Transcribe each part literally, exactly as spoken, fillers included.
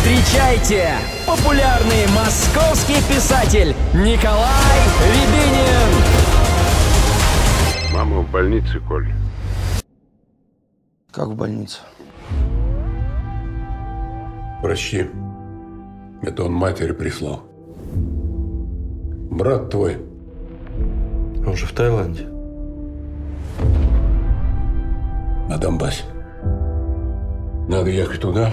Встречайте, популярный московский писатель Николай Рябинин. Мама в больнице, Коль. Как в больнице? Прощи. Это он матери прислал. Брат твой. Он же в Таиланде. На Донбассе. Надо ехать туда.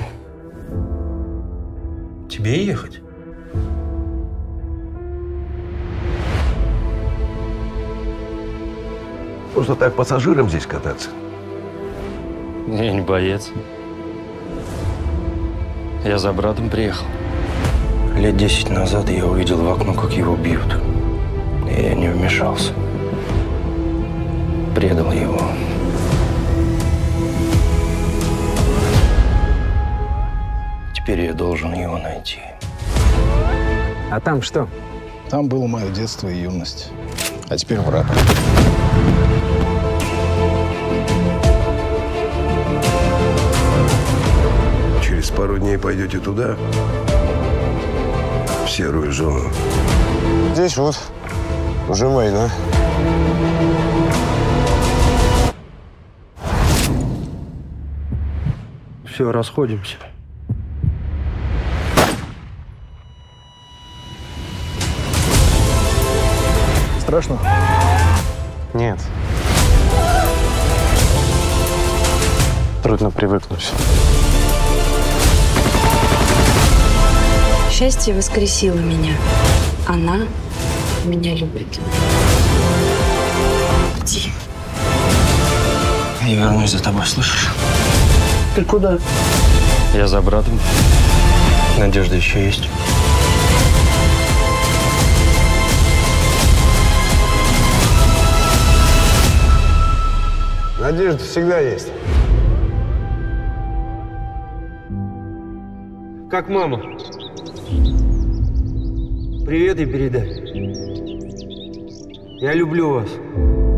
Тебе ехать? Просто так пассажирам здесь кататься? Я не боец. Я за братом приехал. Лет десять назад я увидел в окно, как его бьют. И я не вмешался. Предал его. Теперь я должен его найти. А там что? Там было мое детство и юность. А теперь враг. Через пару дней пойдете туда, в серую зону. Здесь вот уже война. Все, расходимся. Страшно? Нет. Трудно привыкнуть. Счастье воскресило меня. Она меня любит. Иди. Я вернусь за тобой, слышишь? Ты куда? Я за братом. Надежда еще есть. Надежда всегда есть. Как мама? Привет и передай. Я люблю вас.